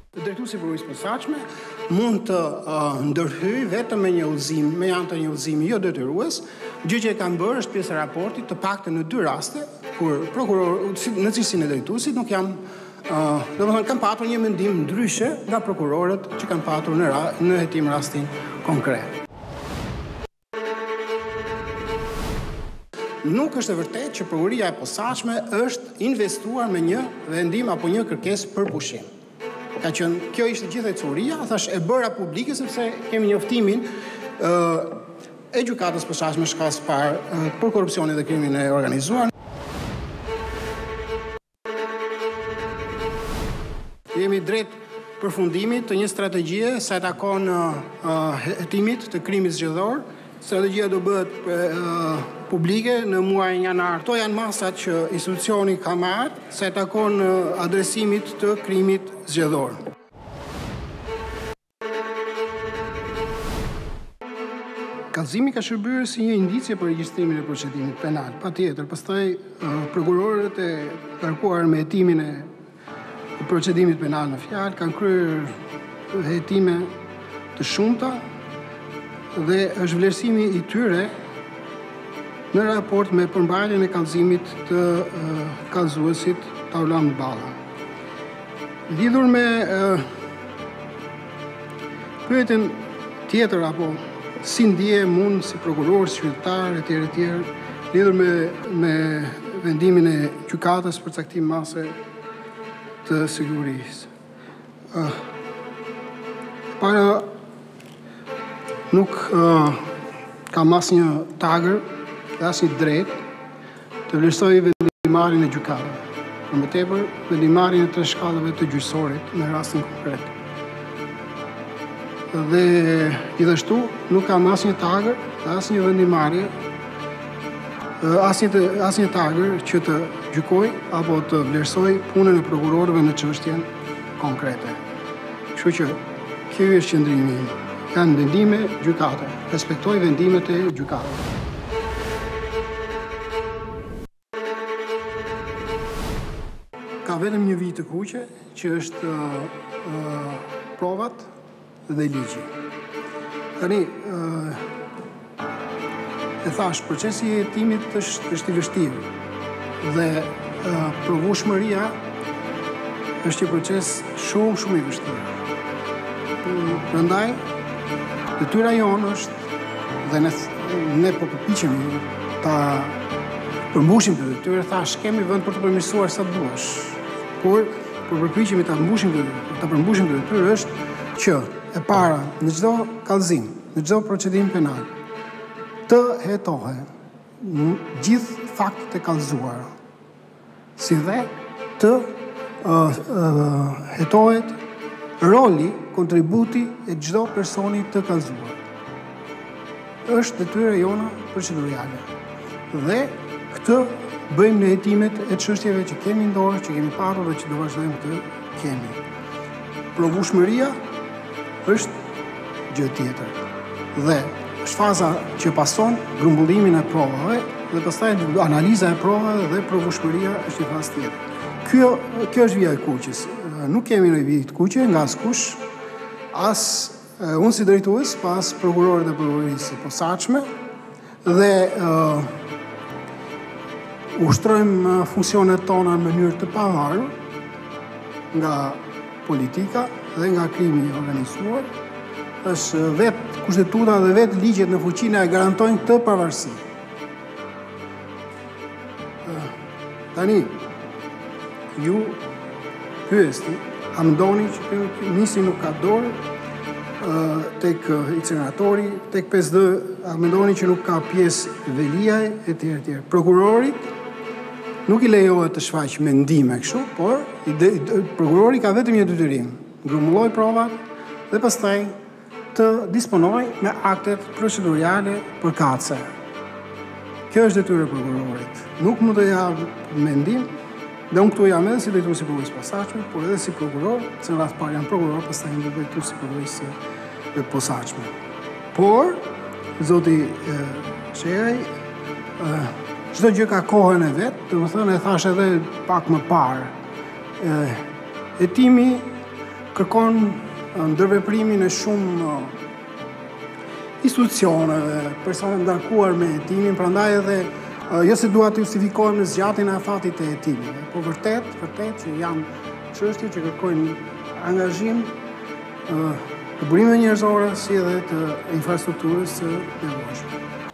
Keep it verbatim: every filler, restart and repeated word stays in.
Drejtuesi i Prokurorisë së Posaçme mund të uh, ndërhyjë vetëm me një udhëzim, me anë të një udhëzimi jo detyrues, gjë që e kanë bërë është pjesë e raportit, të paktën në dy raste, kur prokuror në cilësinë e drejtuesit nuk jam uh, domethënë kanë patur një mendim ndryshe nga prokurorët që kanë patur në ra, në hetim rastin konkret. Nuk është e vërtetë që Prokuroria e Posaçme është investuar me një vendim apo një kërkesë për pushim. Ka qenë, kjo ishte gjithë e curia, thash e bëra publike sepse kemi njoftimin uh, e gjykatës posaçme shkas par uh, për korrupsionin dhe krimin e organizuar. Jemi drejt përfundimit të një strategjie sa e takon uh, hetimit të krimit zgjedhor. Strategjia do bëhet uh, publike në muajin janar. Kto janë masat që institucioni ka marrë sa e takon uh, adresimit të krimit zgjedhor. Kallëzimi ka shërbyer si një indicie për regjistrimin e procedimit penal. Patjetër, pastaj uh, prokurorët e kërkuar me hetimin e procedimit penal në fjalë kanë kryer hetime të shumta dhe është vlerësimi i tyre në raport me përmbajtjen e kallëzimit të uh, kallëzuesit Taulan Balla. Lidhur me uh, pyetjen tjetër apo si ndje mund si prokuror, si qytetar etj etj, lidhur me me vendimin e gjykatës për caktim mase të sigurisë. Uh, para nuk uh, kam asnjë tagër dhe asnjë drejt të vlerësoj vendimarrjen e gjykatës. Për më tepër, vendimarrjen e tre shkallëve të gjyqësorit në rastin konkret. Dhe gjithashtu nuk kam asnjë tagër, asnjë vendimarrje, asnjë asnjë tagër që të gjykoj apo të vlerësoj punën e prokurorëve në çështjen konkrete. Kështu që kjo është qëndrimi im. Janë vendime gjykate. Respektoj vendimet e gjykatës. Ka vetëm një vit të kuqe që është uh, uh, provat dhe ligji. Tani, uh, e thash, procesi i hetimit është, është i vështirë dhe uh, provueshmëria është një proces shumë shumë i vështirë. Prandaj, detyra jonë është dhe ne, ne po përpiqemi ta përmbushim të detyrë, thash, kemi vend për të përmirësuar sa duash. Por por përpiqemi ta mbushim të ta përmbushim të detyrë është që e para në çdo kallëzim, në çdo procedim penal të hetohen gjithë faktet e kallëzuara, si dhe të uh, uh, hetohet roli, kontributi e çdo personi të kallëzuar. Është detyra jona procedurale. Dhe këtë bëjmë në hetimet e çështjeve që kemi në dorë, që kemi patur dhe që do vazhdojmë të kemi. Provueshmëria është gjë tjetër. Dhe është faza që pason grumbullimin e provave dhe pastaj analiza e provave dhe provueshmëria është një fazë tjetër. Kjo, kjo është vija e kuqes. Nuk kemi në vijë të kuqe nga askush, as uh, unë si drejtues, pas prokurorët e Prokurorisë së Posaçme dhe uh, ushtrojmë funksionet tona në mënyrë të pavarur nga politika dhe nga krimi i organizuar. Është vetë kushtetuta dhe vetë ligjet në fuqinë e garantojnë këtë pavarësi. Uh, tani, ju pyesti, a mendoni që nisi nuk ka dorë uh, tek incineratori, tek pesë D, a mendoni që nuk ka pjesë veliaj, etj etj. Prokurori nuk i lejohet të shfaq mendime kështu, por i de, i de, prokurori ka vetëm një detyrim, grumulloj provat dhe pastaj të disponoj me aktet procedurale përkatëse. Kjo është detyra e prokurorit. Nuk mund të jap mendim. Dhe unë këtu jam edhe si drejtues i Prokurorisë së Posaçme, por edhe si prokuror, se në rast parë jam prokuror, pastaj jam drejtues i Prokurorisë së Posaçme. Por, zoti Sheraj, çdo gjë ka kohën e vet, domethënë e thash edhe pak më parë. Hetimi kërkon ndërveprimin e shumë institucioneve, persone ndarkuar me hetimin, prandaj edhe jo se dua të justifikohem në zgjatjen e afatit të hetimit, po vërtet, vërtet që janë çështje që kërkojnë angazhim të burimeve njerëzore si edhe të infrastrukturës së nevojshme.